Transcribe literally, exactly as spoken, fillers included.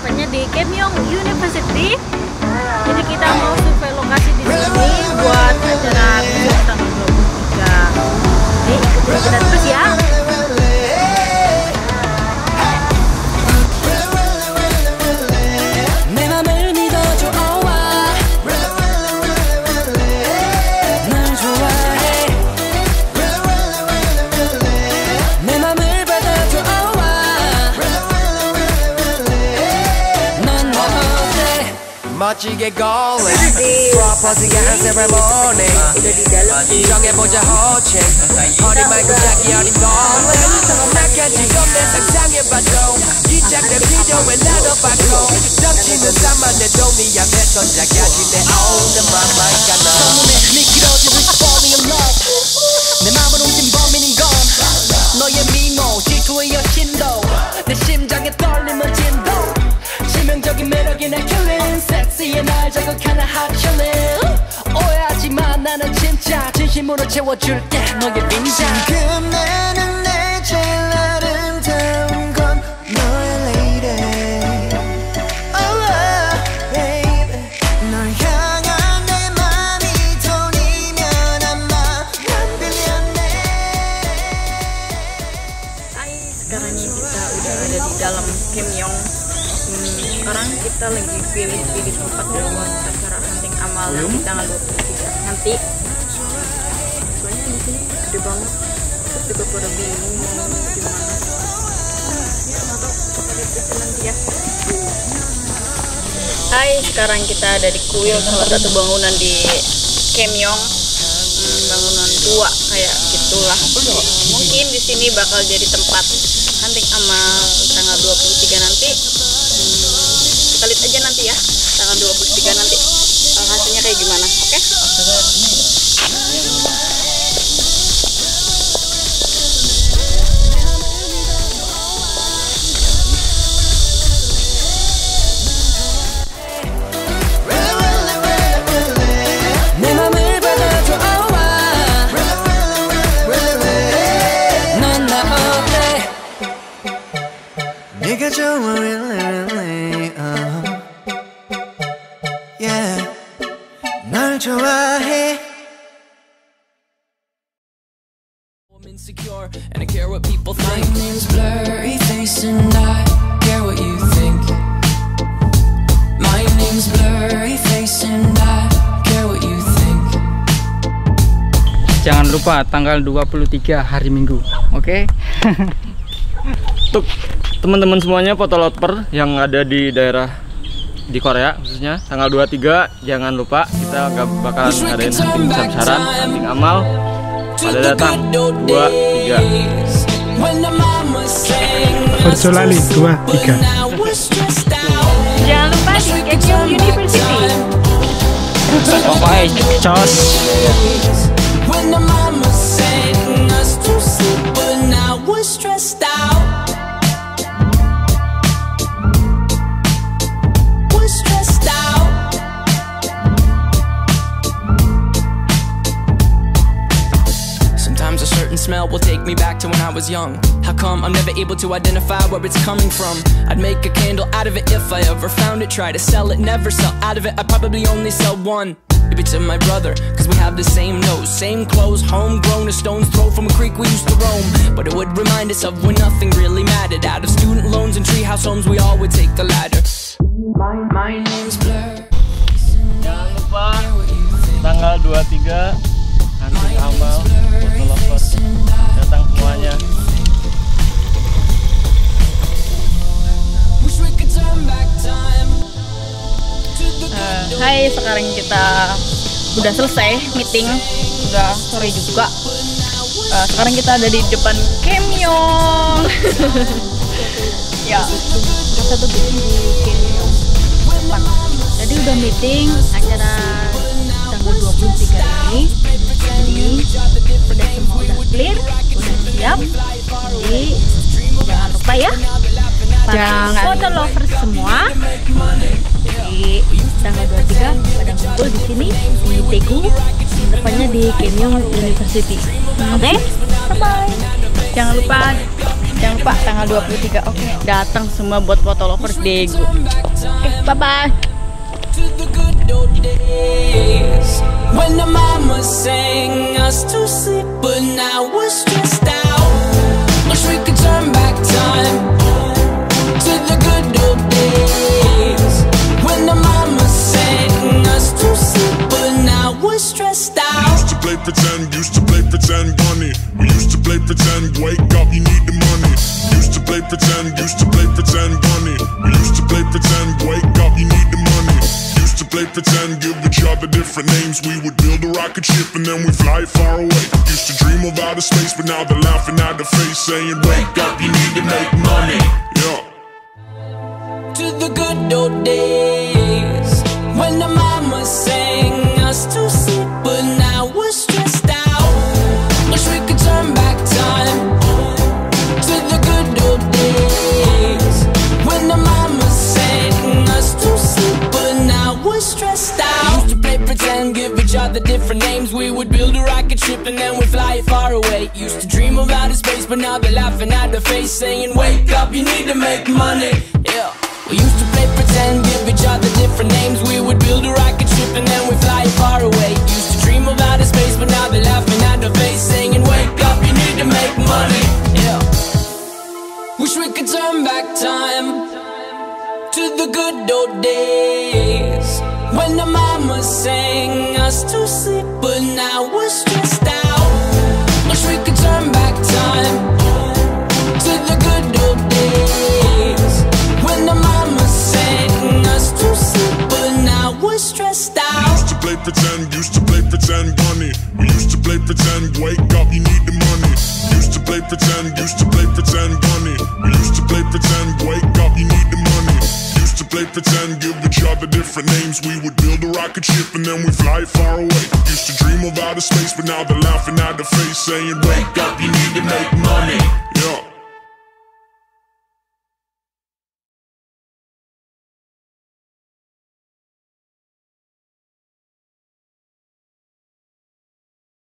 tepatnya di Keimyong University. Jadi kita mau survei lokasi di sini buat acara besok tanggal dua puluh tiga. Jadi ikutin kita terus ya. 멋지게 going 프로포즈가 한 세레모니 정해보자 호칭 어린 말고 자기 어린 동생 나까지 겁내 상상해봐도 기장된 비디오에 나도 받고 넘치는 삶만해도 네 앞에선 작아진 내 own 맘만가 너 손에 미끄러지듯이 falling in love 내 맘을 옮긴 범인인 건 너의 미모 질투의 여신도 내 심장에 떨림은 진도 치명적인 매력이 날 killing 섹시해 날 자극하는 hot chillin 오해하지만 나는 진짜 진심으로 채워줄게 너의 빈장 지금 나는 내 제일 아름다운 건 너의 lady oh baby 널 향한 내 맘이 돈이면 아마 난 빌렸네. Hai, sekarang ini kita udah ada di dalam Keimyong. Sekarang kita lagi pilih-pilih tempat buat acara hunting amal di tanggal dua puluh tiga nanti. Soalnya di sini gede banget, terus juga pada bingung mau di mana. Ya nggak tahu, kita lihat aja nanti ya. Hai, sekarang kita ada di kuil, salah satu bangunan di Keimyong. Hmm, bangunan tua kayak gitulah. Mungkin di sini bakal jadi tempat hunting amal tanggal dua puluh tiga nanti. Kita lihat aja nanti ya, tanggal dua puluh tiga nanti uh, hasilnya kayak gimana, oke? Okay? Insecure and I care what people think. My name's blurry face and I care what you think. My name's blurry face and I care what you think. Jangan lupa tanggal dua puluh tiga hari Minggu, oke? Okay? Untuk teman-teman semuanya fotoloper yang ada di daerah di Korea khususnya tanggal dua puluh tiga jangan lupa kita gak bakalan ngadain hunting besar-besaran, hunting amal. Pada datang dua tiga. Bersolali dua tiga. Jangan lupa di Keimyong University. Pokoknya cos. Smell will take me back to when I was young. How come I'm never able to identify where it's coming from? I'd make a candle out of it if I ever found it. Try to sell it, never sell out of it. I probably only sell one. Maybe to my brother, cause we have the same nose, same clothes, homegrown, a stone's throw from a creek we used to roam. But it would remind us of when nothing really mattered. Out of student loans and treehouse homes, we all would take the ladder. My, my name's Blur. Jangan lupa tanggal dua puluh tiga hunting amal fotolover datang semuanya. Uh, hai, sekarang kita udah selesai meeting, udah sore juga. Uh, sekarang kita ada di depan Keimyong. Ya, satu meeting di Keimyong depan. Jadi udah meeting acara tanggal dua puluh tiga ini. Jadi udah semua udah clear, udah siap. Jadi jangan lupa ya, para foto lovers semua, di tanggal dua puluh tiga pada kumpul di sini di Daegu, tepatnya di Keimyong University. Oke, okay? Bye bye. Jangan lupa Jangan lupa tanggal dua puluh tiga. Oke, okay. Datang semua buat foto lovers Daegu. Oke, okay, bye bye. When the mama sang us to sleep, but now we're stressed out. Wish we could turn back time to the good old days. When the mama sang us to sleep, but now we're stressed out. Used to play pretend, used to play pretend, bunny. We used to play pretend, wake up, you need the money. Used to play pretend, used to play pretend, bunny. We used to play pretend, wake up, you need the money. Used to play pretend, give each other different names. We would build a rocket ship and then we fly far away. Used to dream of outer space, but now they're laughing at the face, saying, wake up, you need to make money. Yeah. To the good old days, when the mama sang us to sleep, but now we're stressed out. Wish we could turn back time to the good old days, when the mama sang us to sleep, but now we're stressed out. Used to play pretend, give each other different names. We would build a rocket ship and then we'd fly far away. Used to dream of outer space, but now they're laughing at the face, saying, wake up, you need to make money. Yeah. We used to play pretend, give each other different names. We would build a rocket ship and then we fly far away. Used to dream of outer space, but now they're laughing at the face, saying, wake up, you need to make money. Yeah. Wish we could turn back time to the good old days, when the mama sang us to sleep, but now we're stressed out. Wish we could turn back time to the good old days, when the mama sang us to sleep, but now we're stressed out. Used to play pretend, used to play pretend, bunny. We used to play pretend, wake up, you need the money. Used to play pretend, used to play pretend, bunny. We used to play pretend, wake up, you need the money. Used to play pretend, give each other different names. We would build a rocket ship and then we fly far away. Used to dream of outer space, but now they're laughing at the face, saying, wake up, you need to make money.